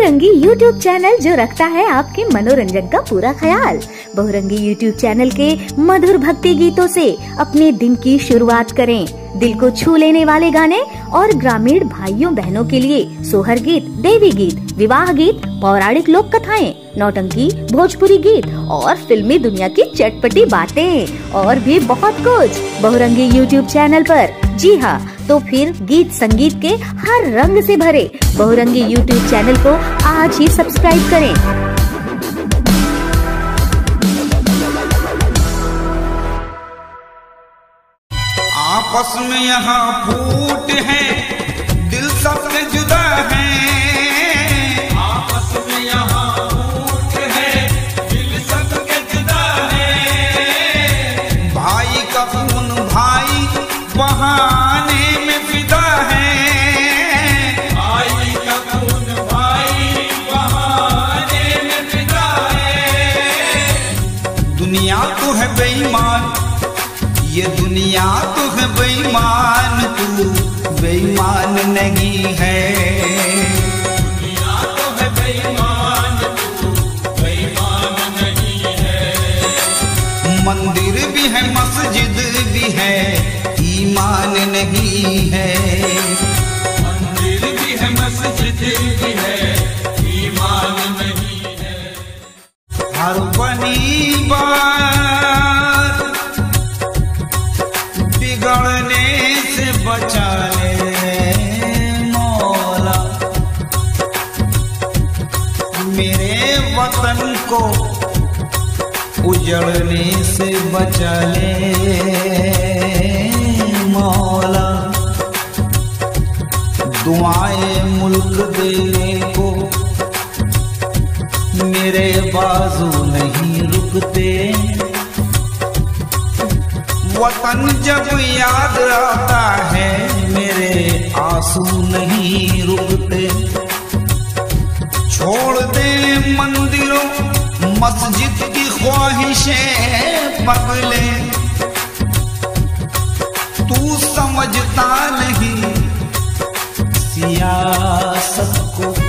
बहुरंगी YouTube channel जो रखता है आपके मनोरंजन का पूरा ख्याल। बहुरंगी यूट्यूब चैनल के मधुर भक्ति गीतों से अपने दिन की शुरुआत करें। दिल को छू लेने वाले गाने और ग्रामीण भाइयों बहनों के लिए सोहर गीत, देवी गीत, विवाह गीत, पौराणिक लोक कथाएं, नौटंकी, भोजपुरी गीत और फिल्मी दुनिया की चटपटी बातें और भी बहुत कुछ बहुरंगी यूट्यूब चैनल पर। जी हाँ, तो फिर गीत संगीत के हर रंग से भरे बहुरंगी यूट्यूब चैनल को आज ही सब्सक्राइब करें। आपस में यहाँ फूट है, दिल सबसे जुदा है। आपस में यहाँ फूट है, दिल सबसे जुदा है। भाई का खून भाई बहाने में फिदा है। भाई का खून भाई बहाने में फिदा है। दुनिया तो है बेईमान, ये दुनिया तो है बेईमान, तू बेईमान नहीं है। दुनिया तो है बेईमान, तू बेईमान नहीं है। मंदिर भी है मस्जिद भी है, ईमान नहीं है। मंदिर भी है मस्जिद भी है, ईमान नहीं है। हर बनी बात बिगड़ने से बचा ले मौला, मेरे वतन को उजड़ने से बचा ले मौला। दुआएं मुल्क देने को मेरे बाजू नहीं रुकते। वतन जब याद आता है मेरे आंसू नहीं रुकते। छोड़ दे मंदिरों मस्जिद की ख्वाहिशें पगले, तू समझता नहीं सियासत को